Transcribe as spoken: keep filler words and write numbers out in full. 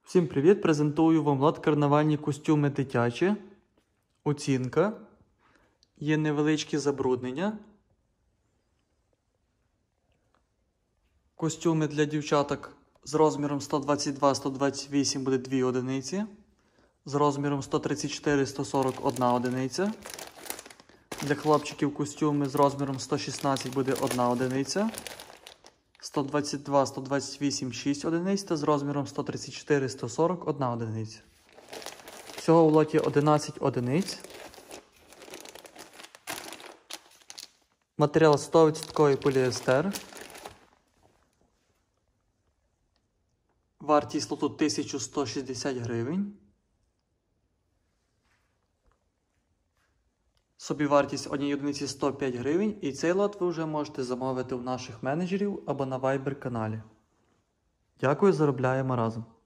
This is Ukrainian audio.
Всім привіт! Презентую вам лот карнавальні костюми дитячі. Оцінка. Є невеличкі забруднення. Костюми для дівчаток з розміром сто двадцять два - сто двадцять вісім буде дві одиниці. З розміром сто тридцять чотири - сто сорок одна одиниця. Для хлопчиків костюми з розміром сто шістнадцять буде одна одиниця. сто двадцять два - сто двадцять вісім шість одиниць та з розміром сто тридцять чотири - сто сорок одна одиниця. Всього в лоті одинадцять одиниць. Матеріал сто відсотків поліестер. Вартість лоту тисяча сто шістдесят гривень. Собівартість однієї одиниці сто п'ять гривень, і цей лот ви вже можете замовити у наших менеджерів або на Viber каналі. Дякую, заробляємо разом!